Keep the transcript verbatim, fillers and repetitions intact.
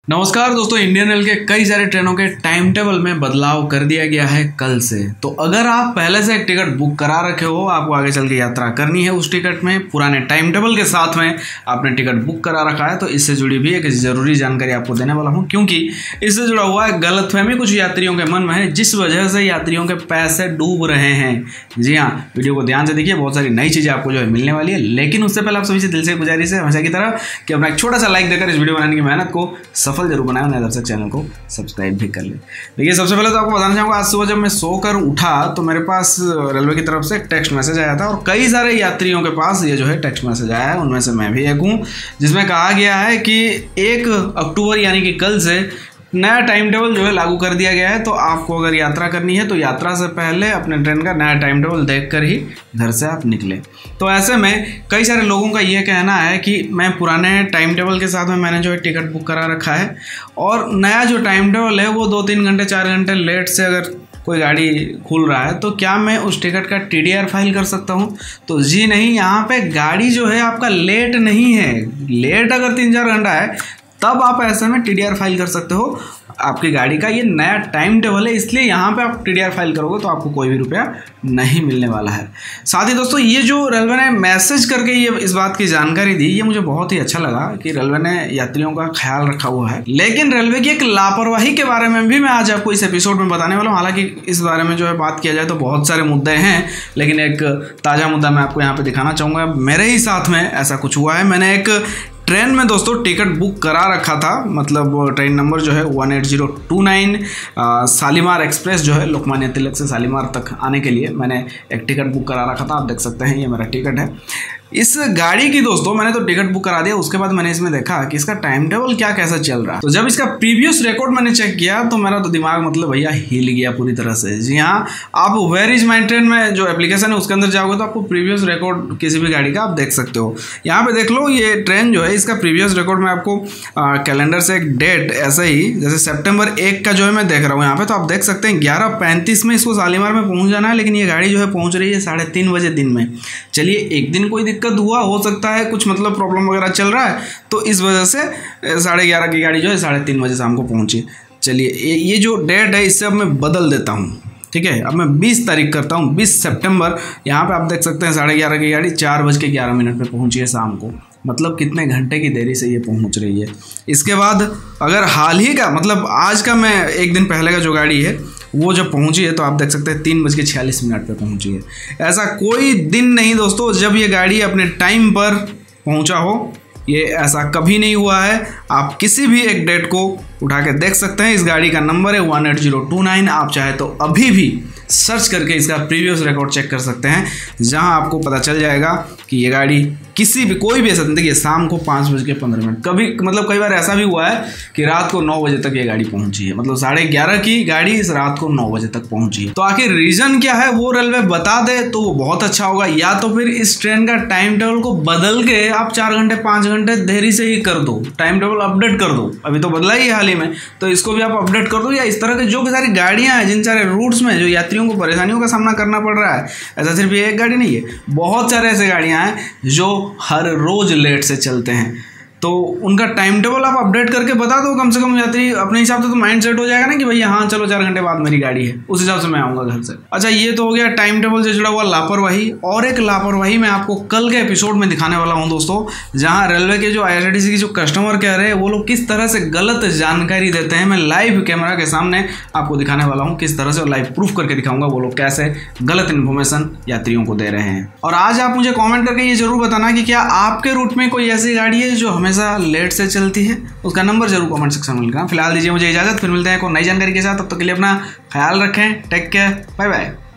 नमस्कार दोस्तों, Indian rail के कई सारे ट्रेनों के टाइम टेबल में बदलाव कर दिया गया है कल से। तो अगर आप पहले से एक टिकट बुक करा रखे हो, आपको आगे चल के यात्रा करनी है उस टिकट में, पुराने टाइम टेबल के साथ में आपने टिकट बुक करा रखा है, तो इससे जुड़ी भी एक ज़रूरी जानकारी आपको देने वाला हूँ, क्योंकि इससे जुड़ा हुआ है गलतफहमी कुछ यात्रियों के मन में है, जिस वजह से यात्रियों के पैसे डूब रहे हैं। जी हाँ, वीडियो को ध्यान से देखिए, बहुत सारी नई चीज़ें आपको जो है मिलने वाली है। लेकिन उससे पहले आप सभी से दिल से गुजारिश है हमेशा की तरह कि अपना एक छोटा सा लाइक देकर इस वीडियो बनाने की मेहनत को सफल जरूर बनाए, नए दर्शक चैनल को सब्सक्राइब भी कर ले। देखिए, सबसे पहले तो आपको बताना चाहूँगा, आज सुबह जब मैं सोकर उठा तो मेरे पास रेलवे की तरफ से एक टेक्स्ट मैसेज आया था, और कई सारे यात्रियों के पास ये जो है टेक्स्ट मैसेज आया है, उनमें से मैं भी एक हूँ, जिसमें कहा गया है कि एक अक्टूबर यानी कि कल से नया टाइम टेबल जो है लागू कर दिया गया है। तो आपको अगर यात्रा करनी है तो यात्रा से पहले अपने ट्रेन का नया टाइम टेबल देखकर ही घर से आप निकले। तो ऐसे में कई सारे लोगों का ये कहना है कि मैं पुराने टाइम टेबल के साथ में मैंने जो है टिकट बुक करा रखा है, और नया जो टाइम टेबल है वो दो तीन घंटे चार घंटे लेट से अगर कोई गाड़ी खुल रहा है तो क्या मैं उस टिकट का टी डी आर फाइल कर सकता हूँ? तो जी नहीं, यहाँ पे गाड़ी जो है आपका लेट नहीं है। लेट अगर तीन चार घंटा है तब आप ऐसे में टी डी आर फाइल कर सकते हो। आपकी गाड़ी का ये नया टाइम टेबल है, इसलिए यहाँ पे आप टी डी आर फाइल करोगे तो आपको कोई भी रुपया नहीं मिलने वाला है। साथ ही दोस्तों, ये जो रेलवे ने मैसेज करके ये इस बात की जानकारी दी, ये मुझे बहुत ही अच्छा लगा कि रेलवे ने यात्रियों का ख्याल रखा हुआ है। लेकिन रेलवे की एक लापरवाही के बारे में भी मैं आज आपको इस एपिसोड में बताने वाला हूँ। हालांकि इस बारे में जो है बात किया जाए तो बहुत सारे मुद्दे हैं, लेकिन एक ताज़ा मुद्दा मैं आपको यहाँ पर दिखाना चाहूँगा। मेरे ही साथ में ऐसा कुछ हुआ है। मैंने एक ट्रेन में दोस्तों टिकट बुक करा रखा था, मतलब ट्रेन नंबर जो है one eight zero two nine Shalimar express जो है लोकमान्य तिलक से शालीमार तक आने के लिए मैंने एक टिकट बुक करा रखा था। आप देख सकते हैं ये मेरा टिकट है। इस गाड़ी की दोस्तों मैंने तो टिकट बुक करा दिया, उसके बाद मैंने इसमें देखा कि इसका टाइम टेबल क्या कैसा चल रहा है। तो जब इसका प्रीवियस रिकॉर्ड मैंने चेक किया तो मेरा तो दिमाग मतलब भैया हिल गया पूरी तरह से। जी हाँ, आप वेयर इज माई ट्रेन में जो एप्लीकेशन है उसके अंदर जाओगे तो आपको प्रीवियस रिकॉर्ड किसी भी गाड़ी का आप देख सकते हो। यहाँ पे देख लो, ये ट्रेन जो है इसका प्रीवियस रिकॉर्ड में आपको कैलेंडर से एक डेट ऐसे ही, जैसे सेप्टेम्बर एक का जो है मैं देख रहा हूँ यहाँ पे, तो आप देख सकते हैं ग्यारह पैंतीस में इसको शालीमार में पहुँच जाना है, लेकिन ये गाड़ी जो है पहुँच रही है साढ़े तीन बजे दिन में। चलिए, एक दिन कोई दिक्कत हुआ, हो सकता है कुछ मतलब प्रॉब्लम वगैरह चल रहा है, तो इस वजह से साढ़े ग्यारह की गाड़ी जो है साढ़े तीन बजे शाम को पहुंची। चलिए, ये जो डेट है इससे अब मैं बदल देता हूँ, ठीक है। अब मैं बीस तारीख करता हूँ, बीस सितंबर। यहाँ पे आप देख सकते हैं साढ़े ग्यारह की गाड़ी चार बज के ग्यारह मिनट में पहुंची है शाम को, मतलब कितने घंटे की देरी से ये पहुंच रही है। इसके बाद अगर हाल ही का, मतलब आज का, मैं एक दिन पहले का जो गाड़ी है वो जब पहुंची है तो आप देख सकते हैं तीन बज के छियालीस मिनट पर पहुंची है। ऐसा कोई दिन नहीं दोस्तों जब ये गाड़ी अपने टाइम पर पहुंचा हो, ये ऐसा कभी नहीं हुआ है। आप किसी भी एक डेट को उठा के देख सकते हैं। इस गाड़ी का नंबर है one eight zero two nine. आप चाहे तो अभी भी सर्च करके इसका प्रीवियस रिकॉर्ड चेक कर सकते हैं, जहां आपको पता चल जाएगा कि ये गाड़ी किसी भी, कोई भी ऐसा, देखिए शाम को पाँच बज के पंद्रह मिनट, कभी मतलब कई बार ऐसा भी हुआ है कि रात को नौ बजे तक ये गाड़ी पहुंची है, मतलब साढ़े ग्यारह की गाड़ी इस रात को नौ बजे तक पहुंची है। तो आखिर रीज़न क्या है वो रेलवे बता दे तो वो बहुत अच्छा होगा, या तो फिर इस ट्रेन का टाइम टेबल को बदल के आप चार घंटे पाँच घंटे देरी से ही कर दो, टाइम टेबल अपडेट कर दो। अभी तो बदला ही है हाल ही में, तो इसको भी आप अपडेट कर दो। या इस तरह के जो कि सारी गाड़ियाँ हैं, जिन सारे रूट्स में जो यात्रियों को परेशानियों का सामना करना पड़ रहा है, ऐसा सिर्फ ये एक गाड़ी नहीं है, बहुत सारे ऐसे गाड़ियाँ हैं जो हर रोज लेट से चलते हैं। तो उनका टाइम टेबल आप अपडेट करके बता दो, कम से कम यात्री अपने हिसाब से तो माइंड सेट हो जाएगा ना कि भैया हाँ चलो चार घंटे बाद मेरी गाड़ी है, उस हिसाब से मैं आऊँगा घर से। अच्छा, ये तो हो गया टाइम टेबल से जुड़ा हुआ लापरवाही। और एक लापरवाही मैं आपको कल के एपिसोड में दिखाने वाला हूँ दोस्तों, जहाँ रेलवे के जो I R C T C की जो कस्टमर कह रहे हैं वो लोग किस तरह से गलत जानकारी देते हैं। मैं लाइव कैमरा के सामने आपको दिखाने वाला हूँ किस तरह से, और लाइव प्रूफ करके दिखाऊंगा वो लोग कैसे गलत इन्फॉर्मेशन यात्रियों को दे रहे हैं। और आज आप मुझे कॉमेंट करके ये जरूर बताना कि क्या आपके रूट में कोई ऐसी गाड़ी है जो हमेशा लेट से चलती है, उसका नंबर जरूर कमेंट सेक्शन में लिखना। फिलहाल दीजिए मुझे इजाजत, फिर मिलते हैं कोई नई जानकारी के साथ। तब तक के लिए अपना ख्याल रखें, टेक केयर, बाय बाय।